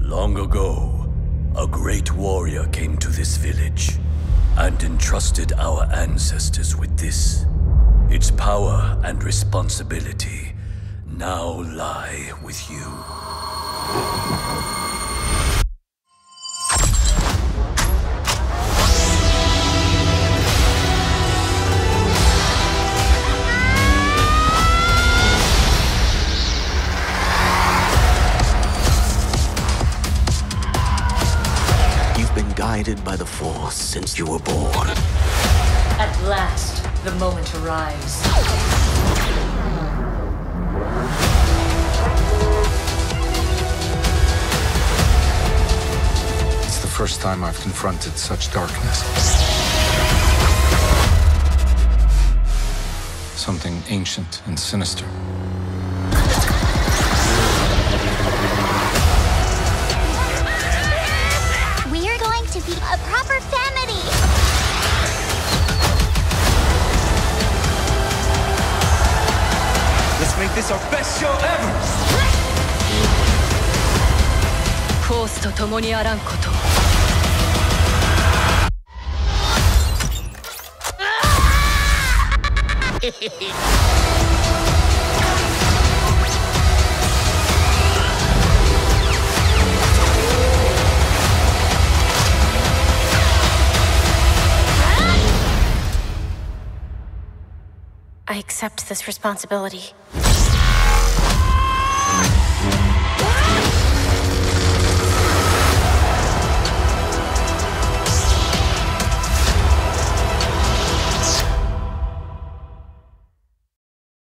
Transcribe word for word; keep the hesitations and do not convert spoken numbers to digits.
Long ago, a great warrior came to this village and entrusted our ancestors with this. Its power and responsibility now lie with you. You've been guided by the Force since you were born. At last, the moment arrives. It's the first time I've confronted such darkness. Something ancient and sinister. We're going to be a proper family! Let's make this our best show ever! コースと共にあらんこと。 I accept this responsibility.